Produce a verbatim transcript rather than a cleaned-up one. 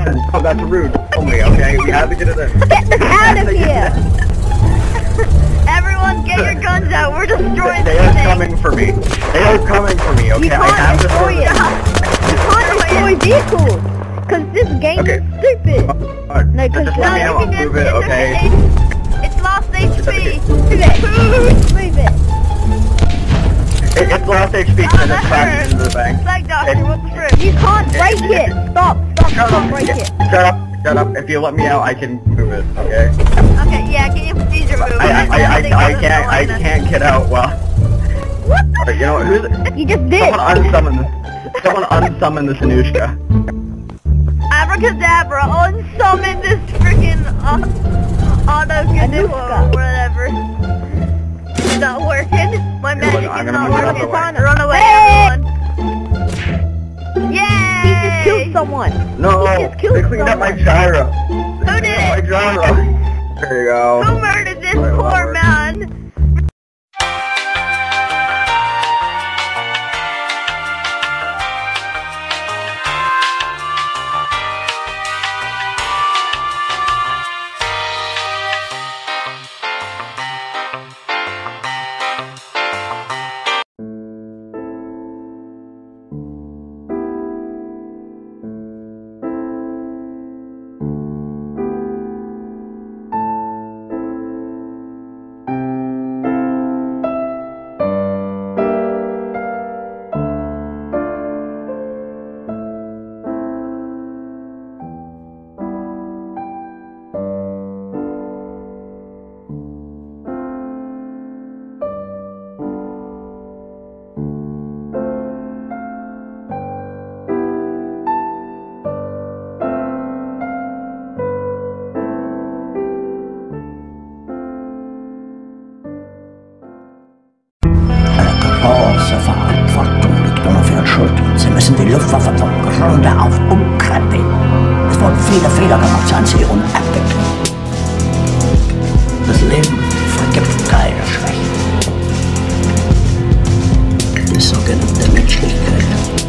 in. Oh, that's rude. Only, okay? We have to get it in. Get this out of here! Everyone, get your guns out. We're destroying They this are thing. coming for me. They are coming for me, okay? You I have can't to destroy it. You can't destroy vehicles. Cause this game Okay. is stupid. Uh, No, cause just let me No, know. you can Move it, just- okay? It's lost H P. Move it. Move it. It, it's lost H P Oh, and that it's crashed hurts. into the bank. Flag doctor, It- what's the fruit? You can't break it. Stop. Stop. You Shut can't up. break it. Shut up. Shut up. If you let me out, I can move it, okay? Okay, yeah, can you please remove it? I, I, I, I, I can't, I can't get out well. What the? You know what, who's... You just did. Someone unsummon this. Someone unsummon this Anushka. Abracadabra, unsummon this freaking uh, auto Anushka. or whatever. It's not working. My look, magic I'm is gonna not move it out working. the way. Run away, Hey! everyone. Yay! He just killed someone. No, He just killed they cleaned up my someone. gyro. Who did My it? gyro. There you go. Who murdered this Wait, what poor word? man? Große Verantwortung liegt nun auf Ihren Schultern. Sie müssen die Luftwaffe vom Grunde auf umkrempeln. Es wurden viele Fehler gemacht, seien Sie unabhängig. Das Leben vergibt keine Schwächen. Die sogenannte Menschlichkeit